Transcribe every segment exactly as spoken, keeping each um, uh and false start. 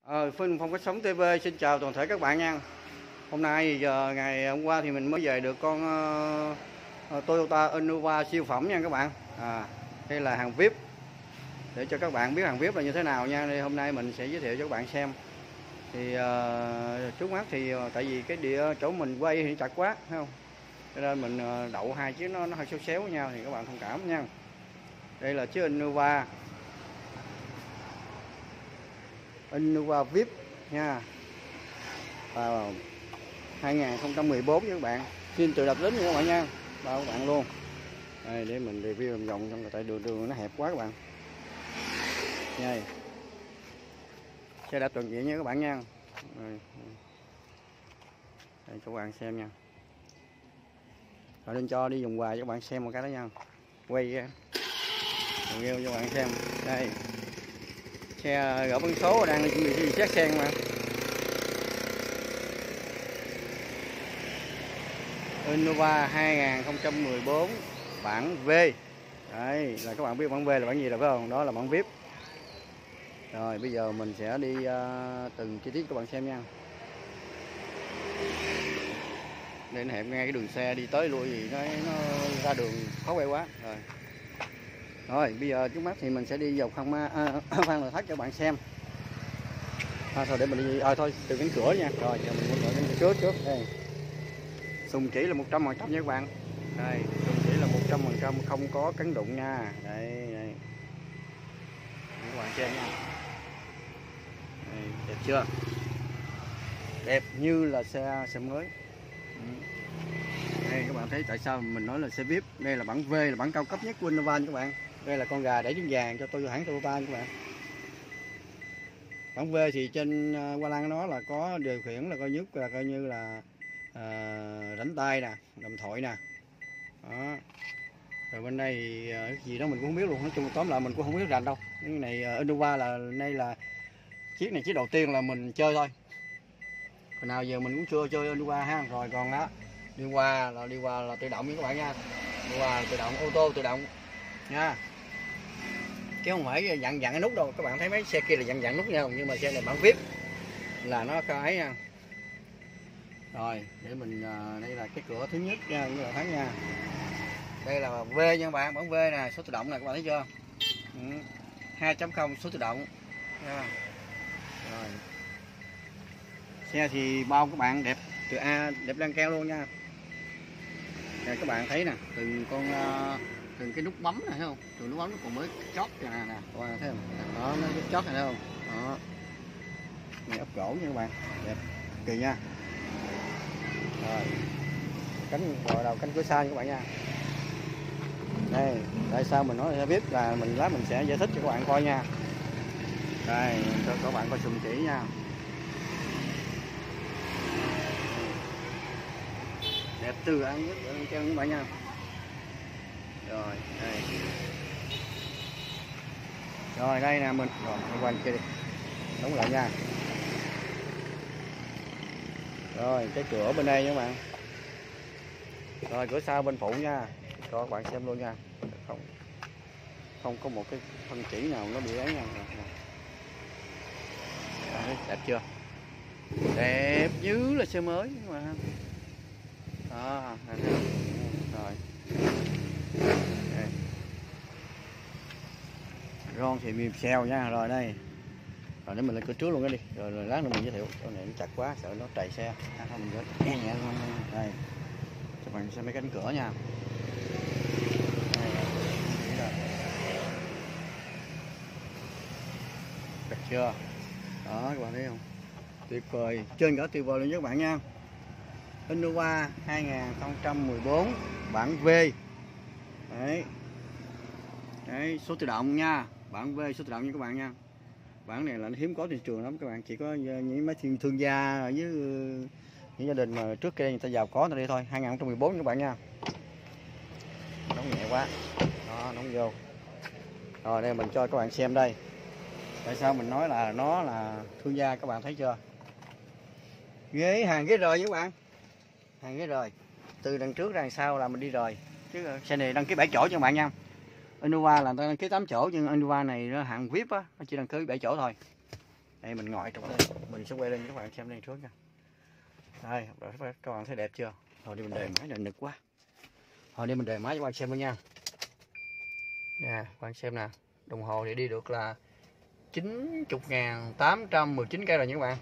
Ờ, Phương Phong Cách Sống ti vi xin chào toàn thể các bạn nha. Hôm nay giờ ngày hôm qua thì mình mới về được con uh, Toyota Innova siêu phẩm nha các bạn. À, đây là hàng vi ai pi để cho các bạn biết hàng vi ai pi là như thế nào nha. Đây hôm nay mình sẽ giới thiệu cho các bạn xem. Thì uh, trước mắt thì uh, tại vì cái địa chỗ mình quay thì chặt quá, thấy không? Cho nên mình uh, đậu hai chiếc nó nó hơi xéo xéo với nhau thì các bạn thông cảm nha. Đây là chiếc Innova Innova vi ai pi nha, vào hai không một bốn nha các bạn. Xin từ đập đến nha các bạn nha, bao các bạn luôn. Đây để mình review vòng vòng trong, tại đường đường nó hẹp quá các bạn nha. Xe đã toàn diện nha các bạn nha. Đây, đây cho các bạn xem nha. Rồi lên cho đi vòng hoài cho các bạn xem một cái đó nha, quay review cho các bạn xem. Đây xe gỡ bắn số đang chuẩn bị xét sen mà. Innova hai không một bốn bản V. Đây là các bạn biết bản V là bản gì rồi phải không? Đó là bản vi ai pi. Rồi bây giờ mình sẽ đi uh, từng chi tiết các bạn xem nha. Đây nó hẹp ngay cái đường xe đi tới lui gì nó, nó ra đường khó quay quá. Rồi Rồi bây giờ trước mắt thì mình sẽ đi vào khoang ma à, khoang nội thất cho bạn xem. À, thôi để mình đi à, thôi từ cánh cửa nha. Rồi giờ mình mở cánh cửa trước trước đây. Sùng chỉ là một trăm phần trăm nha các bạn. Đây, sùng chỉ là một trăm phần trăm không có cấn đụng nha. Đây đây. Các bạn xem nha. Đây, đẹp chưa? Đẹp như là xe xe mới. Đây các bạn thấy tại sao mình nói là xe vi ai pi. Đây là bản V, là bản cao cấp nhất của Innova các bạn. Đây là con gà đẩy trứng vàng cho tôi hãng Toyota các bạn. Bản V thì trên qua lăng nó là có điều khiển là coi nhất là coi như là à, đánh tay nè, cầm thoại nè. Đó. Rồi bên đây thì cái gì đó mình cũng không biết luôn, nói chung tóm lại mình cũng không biết rành đâu. Cái này Innova là đây là chiếc này chiếc đầu tiên là mình chơi thôi. Còn nào giờ mình cũng chưa chơi Innova ha. Rồi còn đó đi qua là đi qua là tự động với các bạn nha. Đi qua là tự động, ô tô tự động nha, chứ không phải dặn dặn cái nút đâu. Các bạn thấy mấy xe kia là dặn dặn nút nha, nhưng mà xe này bản vi ai pi là nó có ấy nha. Rồi để mình đây là cái cửa thứ nhất nha các bạn thấy nha. Đây là V nha các bạn, bản V nè, số tự động này các bạn thấy chưa? Ừ. hai chấm không số tự động nha. Rồi xe thì bao các bạn đẹp từ A, đẹp lăn keo luôn nha. Đây các bạn thấy nè, từng con từng cái nút bấm này thấy không? Từng nút bấm nó còn mới chót nè nè, các bạn thấy không? Đó nó chót này thấy không? Đó. Này ốp gỗ nha các bạn, đẹp kỳ nha. Rồi cánh rồi đầu cánh cửa sau nha các bạn nha. Đây tại sao mình nói là biết là mình lát mình sẽ giải thích cho các bạn coi nha. Đây cho các bạn coi sùng chỉ nha, đẹp từ ăn nhất cho các bạn nha. Rồi đây, rồi đây nè mình rồi quanh kia đi, đóng lại nha. Rồi cái cửa bên đây nha các bạn. Rồi cửa sau bên phụ nha, cho các bạn xem luôn nha. Không không có một cái phân chỉ nào nó bị ấy nha. Đấy, đẹp chưa? Đẹp như là xe mới mà. Đó, rồi. Đây. Ron thì mềm xèo nha. Rồi đây. Rồi để mình lên cửa trước luôn cái đi. Rồi, rồi lát nữa mình giới thiệu. Chỗ này nó chặt quá sợ nó trầy xe. À, thôi mình gửi nhẹ nhẹ luôn. Đây. Cho bạn xem mấy cánh cửa nha. Đẹp chưa? Đó các bạn thấy không? Tuyệt vời, trên cả tuyệt vời luôn các bạn nha. Innova hai không một bốn bản V. Đấy. Đấy, số tự động nha, bản V số tự động nha các bạn nha. Bản này là nó hiếm có thị trường lắm các bạn, chỉ có những mấy thiên thương gia với những gia đình mà trước kia người ta giàu có ở đây thôi. Hai không một bốn nha các bạn nha. Nóng nhẹ quá. Đó, nóng vô. Rồi đây mình cho các bạn xem đây. Tại sao mình nói là nó là thương gia, các bạn thấy chưa? Ghế hàng ghế rời các bạn, hàng ghế rời từ đằng trước ra đằng sau là mình đi rời, chứ xe này đăng ký bảy chỗ cho các bạn nha. Innova là đăng ký tám chỗ, nhưng Innova này nó hạng vi ai pi á, nó chỉ đăng ký bảy chỗ thôi. Đây mình ngồi trong đây, mình sẽ quay lên cho các bạn xem đây trước nha. Đây, các bạn thấy đẹp chưa? Rồi đi mình đề máy này nực quá. Rồi đi mình đề máy cho các bạn xem luôn nha. Nha, các bạn xem nè. Đồng hồ thì đi được là chín mươi nghìn tám trăm mười chín cây rồi nha các bạn.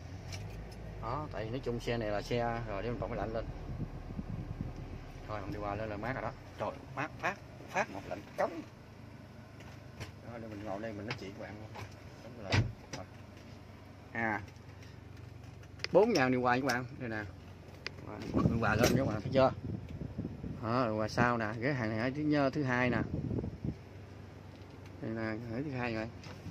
Đó, tại vì nói chung xe này là xe rồi để mình bật máy lạnh lên. Rồi mình đi qua lên là mát rồi đó. Trời, mát phát phát một lạnh cống. Đó, để mình ngồi đây mình nói chuyện với các bạn. Rồi. À, bốn ngàn điều hòa các bạn, đây nè, điều hòa lên các bạn thấy chưa? Đó, điều hòa sau nè, cái hàng này thứ thứ hai nè, đây là cái thứ hai rồi.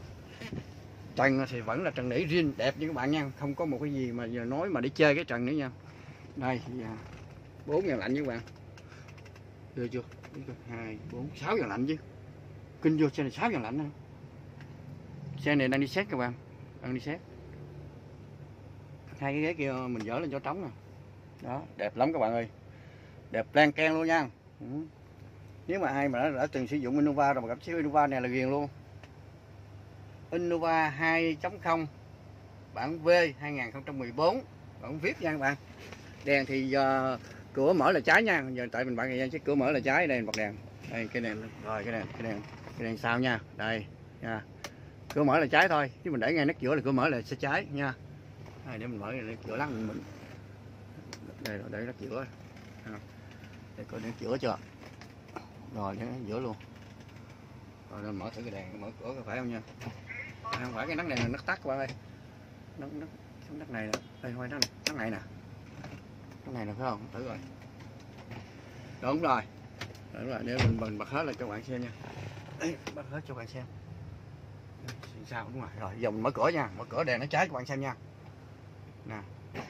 Trần thì vẫn là trần nỉ riêng đẹp như các bạn nha, không có một cái gì mà giờ nói mà để chơi cái trần nữa nha. Đây, bốn ngàn lạnh với các bạn, đưa chưa? Hai, bốn, sáu ngàn lạnh chứ, kinh vô xe này sáu ngàn lạnh nè. Xe này đang đi xét các bạn, đang đi xét. Hai cái ghế kia mình dỡ lên chỗ trống nè. Đó, đẹp lắm các bạn ơi. Đẹp lan can luôn nha. Ừ. Nếu mà ai mà đã, đã từng sử dụng Innova rồi mà cảm thấy Innova này là ghiền luôn. Innova hai chấm không bản V hai nghìn không trăm mười bốn, bản vê i pê nha các bạn. Đèn thì uh, cửa mở là trái nha. Giờ tại mình bạn thời gian chứ cửa mở là trái, đây bật đèn. Đây cái đèn rồi cái đèn, cái đèn, cái đèn sau nha. Đây nha. Cửa mở là trái thôi, chứ mình để ngay nắp giữa là cửa mở là sẽ trái nha. Đây, để mình mở để cửa lắc mình đây để nắp giữa để coi nắp giữa chưa rồi để nắp giữa luôn rồi nên mở thử cái đèn mở cửa có phải không nha, không phải cái nắp này là nắp tắt các bạn ơi, nắp nắp nắp này nè, đây không phải nắp này, nắp này nè, nắp này là phải không, thử rồi đúng rồi đúng rồi, để mình mình bật hết là cho bạn xem nha. Đấy, bật hết cho bạn xem sao đúng rồi. Rồi giờ mình mở cửa nha, mở cửa đèn nó cháy các bạn xem nha nè,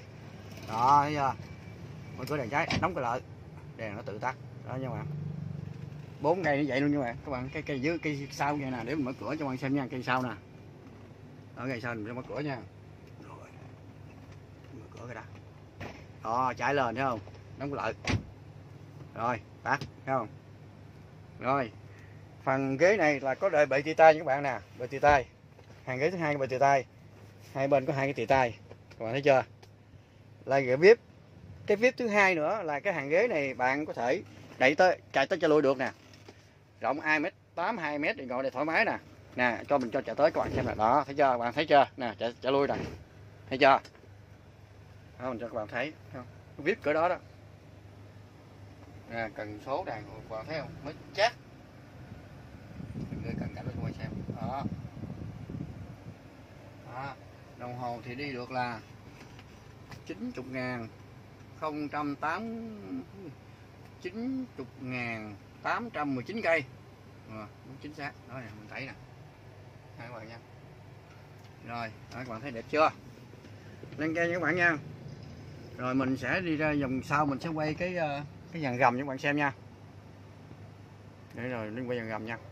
đó thấy chưa, mở cửa đèn cháy đóng cái lại đèn nó tự tắt đó nha các bạn. Bốn cây như vậy luôn nha các bạn, các bạn cái cây dưới cây sau vậy nè, để mình mở cửa cho các bạn xem nha, cây sau nè, ở cây sau mình sẽ mở cửa nha. Rồi mở cửa cái đã, đó cháy lên thấy không, đóng cái lại rồi tắt thấy không. Rồi phần ghế này là có đợi bệ tì tay nha các bạn nè, bệ tì tay, hàng ghế thứ hai bệ tì tay, hai bên có hai cái tì tay các bạn thấy chưa, là ghế vê i pê. Cái vê i pê thứ hai nữa là cái hàng ghế này bạn có thể đẩy tới chạy tới cho lui được nè, rộng hai mét tám, hai mét thì ngồi đây thoải mái nè, nè cho mình cho chạy tới các bạn xem nè, đó thấy chưa, các bạn thấy chưa nè, chạy, chạy lui nè, thấy chưa đó, mình cho các bạn thấy không, vê i pê cỡ đó đó nè, cần số đàn các bạn thấy không, mới chắc cận cảnh cho các bạn xem đó. Đó, đồng hồ thì đi được là chín mươi ngàn không trăm tám chín mươi ngàn tám trăm mười chín cây à, chính xác đó nè, mình thấy nè hai các bạn nha. Rồi đó, các bạn thấy đẹp chưa, lên cây nha các bạn nha. Rồi mình sẽ đi ra vòng sau, mình sẽ quay cái cái dàn gầm cho các bạn xem nha. Để rồi lên quay dàn gầm nha.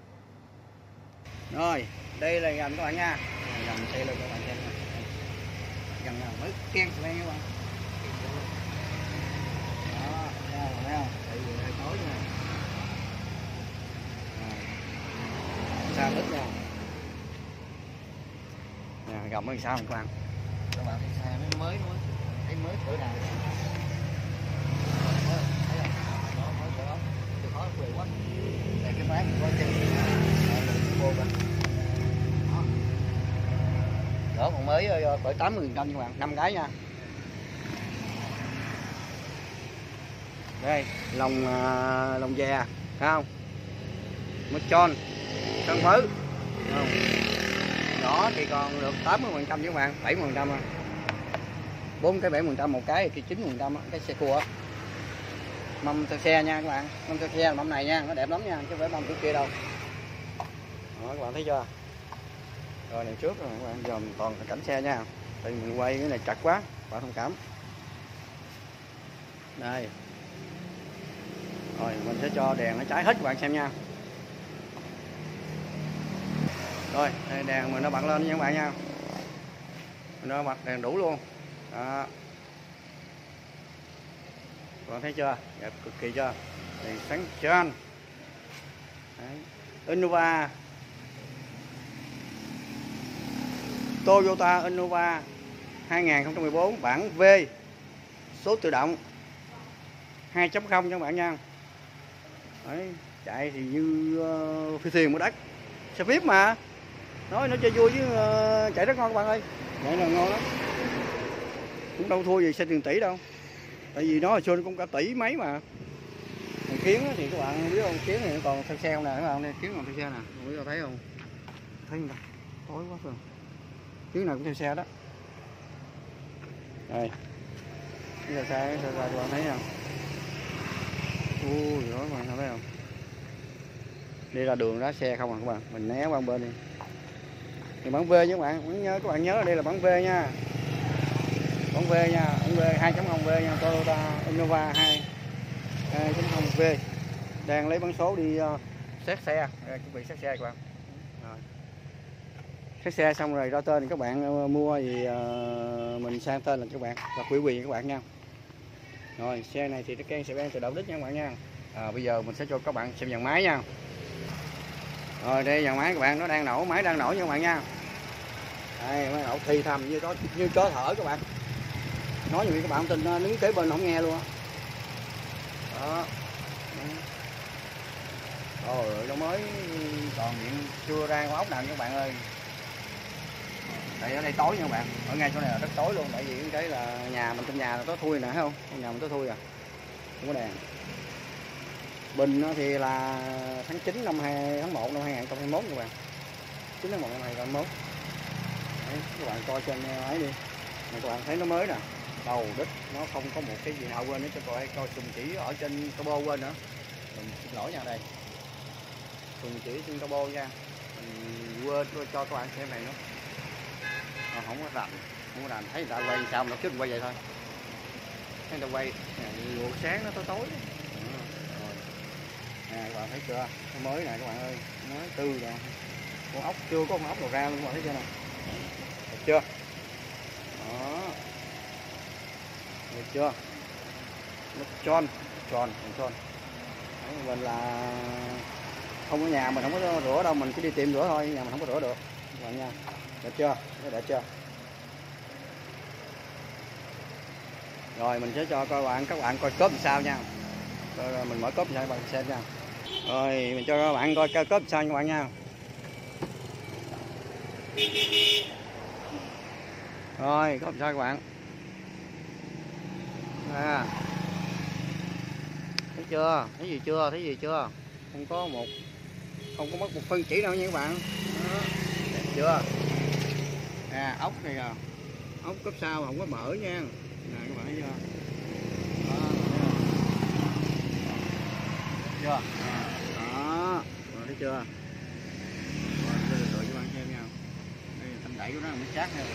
Rồi đây là gầm các bạn nha, gầm xe lên các bạn xem nha, gầm nào mới keng lên các bạn. Đó thấy không, tại vì hơi tối nha, sao ít nha nè, gầm ở sao các bạn, các bạn thấy xe nó mới mới thấy mới cửa nào cái bán có chân vô bên đỡ còn mới bởi tám mươi nghìn trăm các bạn, năm cái nha. Đây lồng uh, lồng dè thấy không, mất tròn thân mới không? Nhỏ thì còn được tám mươi phần trăm các bạn, bảy mươi phần trăm, bốn cái bảy mươi phần trăm một cái thì chín mươi phần trăm cái xe cua mâm theo xe nha các bạn, mâm theo xe mâm này nha, nó đẹp lắm nha, chứ không phải mâm kiểu kia đâu. Đó, các bạn thấy chưa. Rồi đằng trước rồi các bạn, giờ mình còn cảnh xe nha, tại vì mình quay cái này chặt quá bạn thông cảm. Đây rồi mình sẽ cho đèn nó cháy hết các bạn xem nha. Rồi đây đèn mình nó bật lên nha các bạn nha, mình nó bật đèn đủ luôn đó, các bạn thấy chưa, đẹp cực kỳ chưa, đèn sáng trơn. Innova Toyota Innova hai không một bốn bản V, số tự động hai chấm không cho các bạn nha. Đấy, chạy thì như uh, phi thuyền một đất, xe phíp mà, nói nó chơi vui chứ uh, chạy rất ngon các bạn ơi, chạy là ngon lắm, cũng đâu thua gì xe tiền tỷ đâu, tại vì nó hồi xưa nó cũng cả tỷ mấy mà. Còn Kiến thì các bạn biết không, Kiến thì nó còn theo xe nè các bạn, đây Kiến còn theo xe nè, không biết thấy không, thấy không ta, tối quá rồi, Kiến nào cũng theo xe đó. Đây, cái là xe, xe ra các bạn thấy không? Ui đó các bạn thấy không? Đi ra đường đá xe không à các bạn, mình né qua bên đi. Thì bản V nha các bạn, vẫn nhớ các bạn nhớ đây là bản V nha. Bản V nha, bản V hai chấm không V nha, Toyota Innova hai chấm không V. Đang lấy bản số đi uh, xét xe, đây, chuẩn bị xét xe các bạn. Rồi. Xét xe xong rồi ra tên thì các bạn uh, mua thì uh, mình sang tên là các bạn, và ủy quyền các bạn nha. Rồi, xe này thì nó can sẽ ban từ đầu đít nha các bạn nha. À, bây giờ mình sẽ cho các bạn xem dàn máy nha. Rồi đây dàn máy các bạn, nó đang nổ, máy đang nổ nha các bạn nha. Đây máy nổ thì thầm như có như chó thở các bạn. Nói như các bạn không tin, đứng kế bên không nghe luôn á. Đó. Rồi nó mới còn điện chưa ra con ốc nào nha các bạn ơi. Đây ở đây tối nha các bạn, ở ngay chỗ này là rất tối luôn, tại vì cái là nhà mình, trong nhà là tối thui nè, thấy không? Trong nhà mình tối thui à, không có đèn. Bình thì là tháng chín năm hai tháng một năm hai không hai mốt các bạn, chín tháng một năm hai không hai mốt. Đấy, các bạn coi trên ấy đi, này các bạn thấy nó mới nè, đầu đít nó không có một cái gì nào quên nữa, cho coi coi sùng chỉ ở trên turbo quên nữa, mình xin lỗi nha. Đây sùng chỉ trên turbo nha, mình quên cho các bạn xem này nữa. À, không có rành, không có rành, thấy người ta quay sao mà trước quay vậy thôi, thấy người ta quay luộc sáng nó tối tối. Rồi nè các bạn thấy chưa, nó mới nè các bạn ơi, mới tư rồi, con ốc chưa có con ốc đầu ra luôn, các bạn thấy chưa nè, được chưa? Đó, được chưa? Nó tròn tròn tròn. Đấy, mình là không có nhà mình không có rửa đâu, mình cứ đi tìm rửa thôi, nhà mình không có rửa được các bạn nha. Được chưa? Nó đẹp chưa? Rồi mình sẽ cho các bạn các bạn coi cốp làm sao nha. Rồi mình mở cốp cho các bạn xem nha. Rồi mình cho các bạn coi cốp sao nha các bạn nha. Rồi cốp sao các bạn. À. Thấy chưa? Thấy gì chưa? Thấy gì chưa? Không có một không có mất một phân chỉ đâu nha các bạn. Đó. Đẹp chưa? À ốc này à. Ốc cấp sau không có mở nha. Nè các bạn thấy chưa? Đó, chưa? Đó, rồi thấy chưa? Rồi từ từ cho bạn xem nha. Đây thanh đẩy của nó mới chắc nha.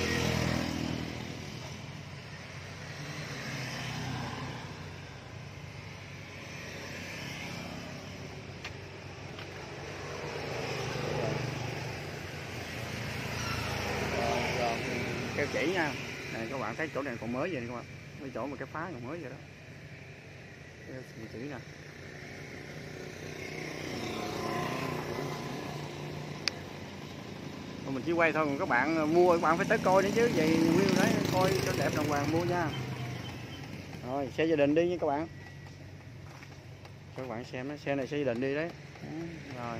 Keo chỉ nha. Này các bạn thấy chỗ này còn mới vậy nè các bạn. Cái chỗ mà cái phá còn mới vậy đó. Keo chỉ nè. Mình chỉ quay thôi, còn các bạn mua các bạn phải tới coi nữa chứ, vậy nguyên đấy coi cho đẹp đồng hoàng mua nha. Rồi xe gia đình đi nha các bạn, cho các bạn xem đó, xe này xe gia đình đi đấy. Rồi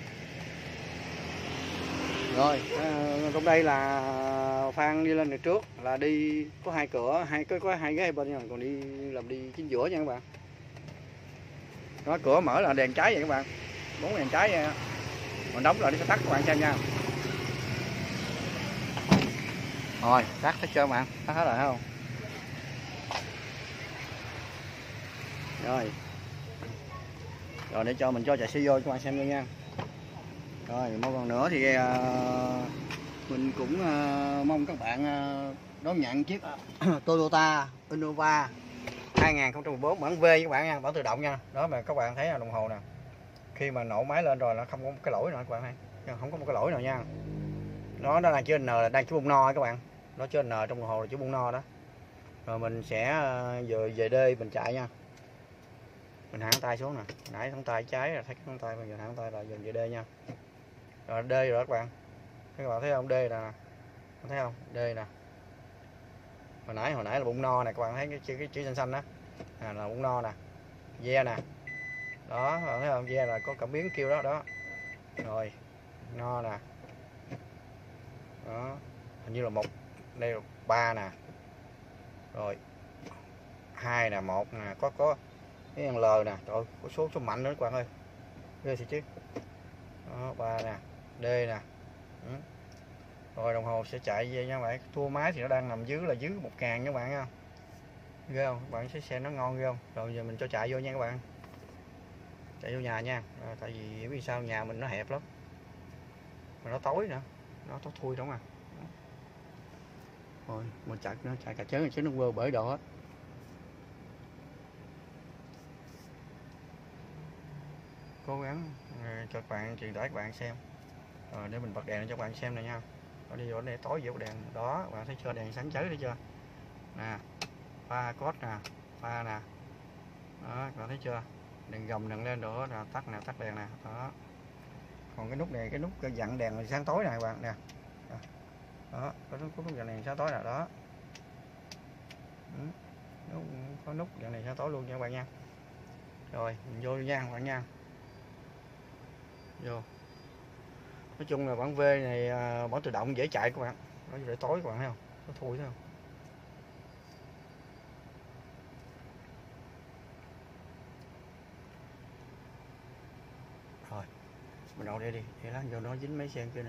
rồi à, trong đây là Phan đi lên được trước là đi có hai cửa, hai có, có hai ghế bên nha, còn đi làm đi chính giữa nha các bạn. Đó, cửa mở là đèn cháy vậy các bạn, bốn đèn cháy vậy. Còn đóng lại nó sẽ tắt các bạn xem nha. Rồi tắt hết chưa các bạn, tắt hết rồi không? Rồi rồi để cho mình cho chạy xe vô cho các bạn xem luôn nha. Rồi một còn nữa thì uh, mình cũng uh, mong các bạn uh, đón nhận chiếc uh, Toyota Innova hai không một bốn bản V các bạn nha, bản tự động nha. Đó mà các bạn thấy là đồng hồ nè, khi mà nổ máy lên rồi nó không có một cái lỗi nào các bạn thấy, không có một cái lỗi nào nha. Nó đó là chữ N, là đang chữ bông no các bạn, nó chữ N trong đồng hồ là chữ bông no đó. Rồi mình sẽ uh, về về D mình chạy nha. Mình hạ tay xuống nè, nãy thắng tay trái là thấy cái thắng tay, bây giờ hạ tay là dần về D nha. Rồi D rồi các bạn, các bạn thấy không, D là thấy không, D nè, hồi nãy hồi nãy là bụng no nè, các bạn thấy cái chữ cái chữ xanh xanh đó à, là bụng no nè, ve nè, đó các bạn thấy không, ve là có cảm biến kêu đó đó, rồi no nè, đó hình như là một, đây là ba nè, rồi hai nè, một nè, có có cái L nè, trời ơi, có số số mạnh nữa các bạn ơi, ghê thiệt chứ, đó ba nè, D nè. Ừ. Rồi đồng hồ sẽ chạy về nha các bạn, tua máy thì nó đang nằm dưới là dưới một ngàn nha các bạn nha, ghê không, các bạn sẽ xem nó ngon ghê không. Rồi giờ mình cho chạy vô nha các bạn, chạy vô nhà nha, à, tại vì vì sao nhà mình nó hẹp lắm mà nó tối nữa, nó tối thui đúng không à. Rồi mình chạy nó chạy cả chớn chứ nó quơ bể độ hết. Cố gắng cho các bạn truyền tải các bạn xem, rồi để mình bật đèn cho các bạn xem này nha. Ở đi vô đây tối vô đèn đó, các bạn thấy chưa, đèn sáng chói thấy chưa nè, pha code nè, pha nè, đó các bạn thấy chưa, đèn gầm đèn lên nữa là tắt nè, tắt đèn nè, đó. Còn cái nút này, cái nút dặn đèn sáng tối này các bạn nè, đó có nút, có nút dặn đèn sáng tối nè, đó. Ừ. Có nút dặn đèn sáng tối luôn nha các bạn nha. Rồi mình vô nha các bạn nha, vô. Nói chung là bản V này bản tự động dễ chạy các bạn, nó để tối các bạn thấy không, nó thui thấy không. Rồi mình đậu đây đi, để lát vô nó dính mấy sen kia nữa.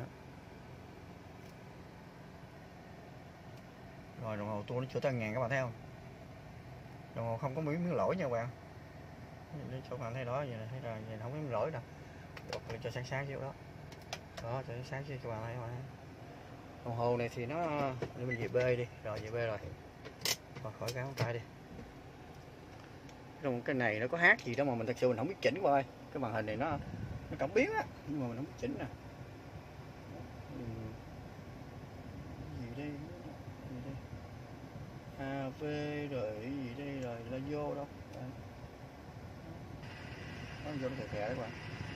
Rồi đồng hồ tua nó chưa tới ngàn các bạn thấy không, đồng hồ không có miếng miếng lỗi nha các bạn, để cho các bạn thấy đó, vậy này, thấy là vậy không có miếng lỗi đâu. Đột lên cho sáng sáng xíu đó, đó cho sáng xíu cho bạn thấy mà. Đồng hồ này thì nó, để mình về B đi, rồi về B rồi, rồi khỏi cái ngón tay đi. Trong cái này nó có hát gì đó mà mình thật sự mình không biết chỉnh qua ơi, cái màn hình này nó nó cảm biến á, nhưng mà mình không biết chỉnh nè. Gì đây, gì đây, A V rồi cái gì đây, rồi là vô đâu, nó vô nó khè khè đấy các bạn.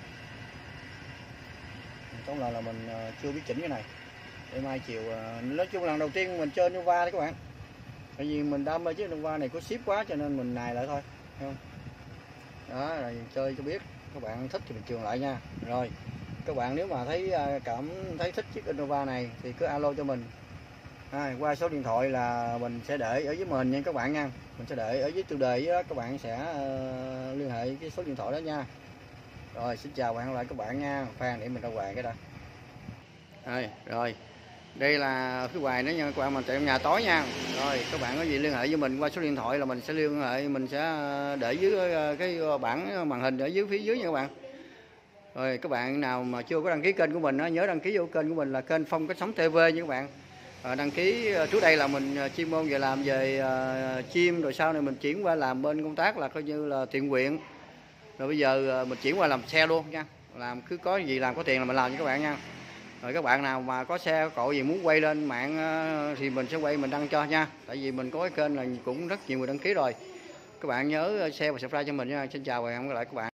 Tóm lại là mình chưa biết chỉnh cái này, để mai chiều, nói chung lần đầu tiên mình chơi Nova đấy các bạn, tại vì mình đam mê chiếc Nova này có ship quá cho nên mình nài lại thôi, thấy không? Đó rồi chơi cho biết, các bạn thích thì mình trường lại nha. Rồi các bạn nếu mà thấy cảm thấy thích chiếc Nova này thì cứ alo cho mình, à, qua số điện thoại là mình sẽ để ở dưới mình nha các bạn nha, mình sẽ để ở dưới tiêu đề đó, các bạn sẽ uh, liên hệ cái số điện thoại đó nha. Rồi xin chào bạn lại các bạn nha, khoan để mình ra ngoài cái đó. Rồi, rồi đây là phía ngoài nữa nha các bạn, mình tại nhà tối nha. Rồi các bạn có gì liên hệ với mình qua số điện thoại là mình sẽ liên hệ, mình sẽ để dưới cái bảng màn hình ở dưới phía dưới nha các bạn. Rồi các bạn nào mà chưa có đăng ký kênh của mình đó, nhớ đăng ký vô kênh của mình là kênh Phong Cách Sống ti vi nha các bạn. À, đăng ký trước đây là mình chuyên môn về làm về uh, chim, rồi sau này mình chuyển qua làm bên công tác là coi như là thiện nguyện, rồi bây giờ uh, mình chuyển qua làm xe luôn nha, làm cứ có gì làm có tiền là mình làm cho các bạn nha. Rồi các bạn nào mà có xe có cộ gì muốn quay lên mạng uh, thì mình sẽ quay mình đăng cho nha, tại vì mình có cái kênh là cũng rất nhiều người đăng ký rồi. Các bạn nhớ share và subscribe cho mình nha. Xin chào và hẹn gặp lại các bạn.